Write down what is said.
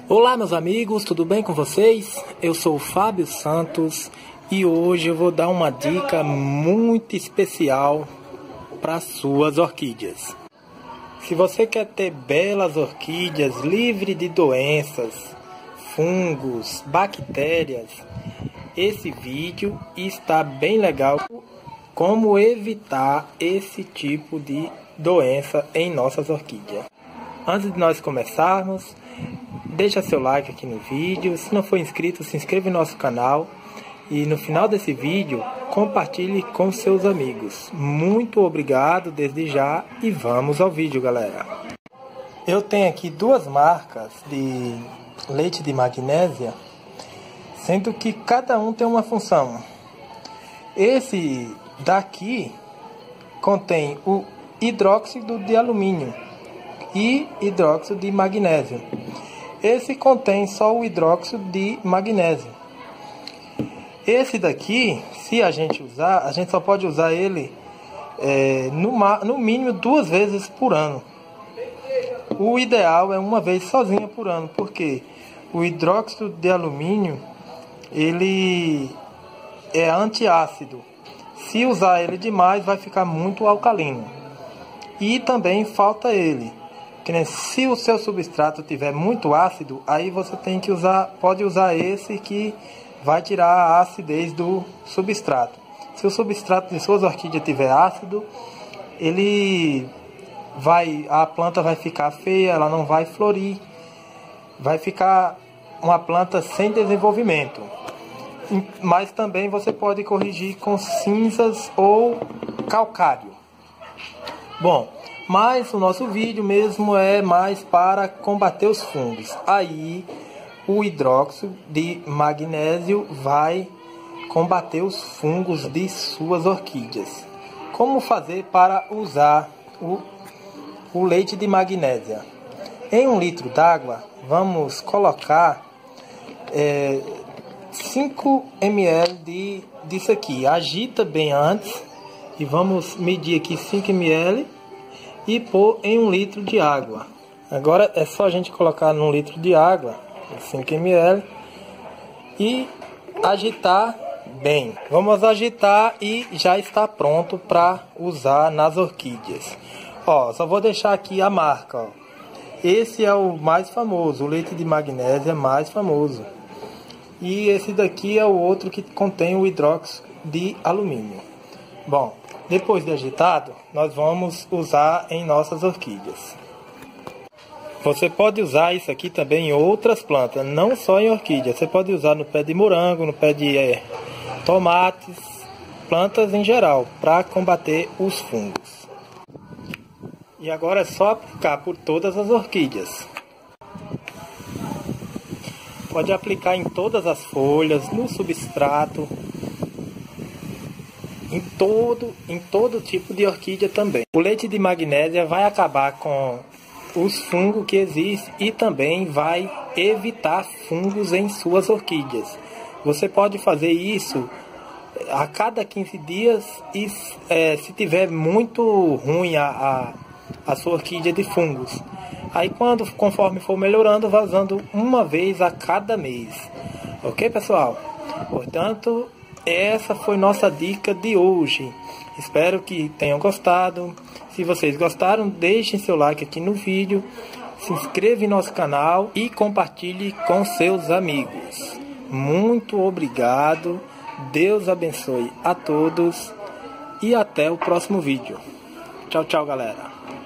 Olá meus amigos, tudo bem com vocês? Eu sou o Fábio Santos e hoje eu vou dar uma dica muito especial para suas orquídeas. Se você quer ter belas orquídeas livres de doenças, fungos, bactérias, esse vídeo está bem legal. Como evitar esse tipo de doença em nossas orquídeas. Antes de nós começarmos, deixa seu like aqui no vídeo. Se não for inscrito, se inscreva no nosso canal. E no final desse vídeo, compartilhe com seus amigos. Muito obrigado desde já e vamos ao vídeo, galera. Eu tenho aqui duas marcas de leite de magnésia, sendo que cada um tem uma função. Esse daqui contém o hidróxido de alumínio e hidróxido de magnésio. Esse contém só o hidróxido de magnésio. Esse daqui, se a gente usar, a gente só pode usar ele no mínimo 2 vezes por ano. O ideal é uma vez sozinha por ano, porque o hidróxido de alumínio ele é antiácido. Se usar ele demais, vai ficar muito alcalino. E também falta ele. Se o seu substrato tiver muito ácido, aí você pode usar esse que vai tirar a acidez do substrato. Se o substrato de suas orquídeas tiver ácido, a planta vai ficar feia, ela não vai florir. Vai ficar uma planta sem desenvolvimento. Mas também você pode corrigir com cinzas ou calcário. Bom, mas o nosso vídeo mesmo é mais para combater os fungos. Aí o hidróxido de magnésio vai combater os fungos de suas orquídeas. Como fazer para usar o leite de magnésia? Em 1 litro d'água, vamos colocar 5 ml disso aqui. Agita bem antes e vamos medir aqui 5 ml e pôr em 1 litro de água. Agora é só a gente colocar num litro de água 5 ml e agitar bem. Vamos agitar e já está pronto para usar nas orquídeas. Ó, só vou deixar aqui a marca, ó. Esse é o mais famoso, o leite de magnésia mais famoso. E esse daqui é o outro que contém o hidróxido de alumínio. Bom, depois de agitado, nós vamos usar em nossas orquídeas. Você pode usar isso aqui também em outras plantas, não só em orquídeas. Você pode usar no pé de morango, no pé de tomates, plantas em geral, para combater os fungos. E agora é só aplicar por todas as orquídeas. Pode aplicar em todas as folhas, no substrato, em todo tipo de orquídea também. O leite de magnésia vai acabar com os fungos que existem e também vai evitar fungos em suas orquídeas. Você pode fazer isso a cada 15 dias e se tiver muito ruim a sua orquídea de fungos. Aí conforme for melhorando, vai usando uma vez a cada mês. Ok, pessoal? Portanto, essa foi nossa dica de hoje. Espero que tenham gostado. Se vocês gostaram, deixem seu like aqui no vídeo. Se inscreva em nosso canal e compartilhe com seus amigos. Muito obrigado. Deus abençoe a todos. E até o próximo vídeo. Tchau, tchau, galera.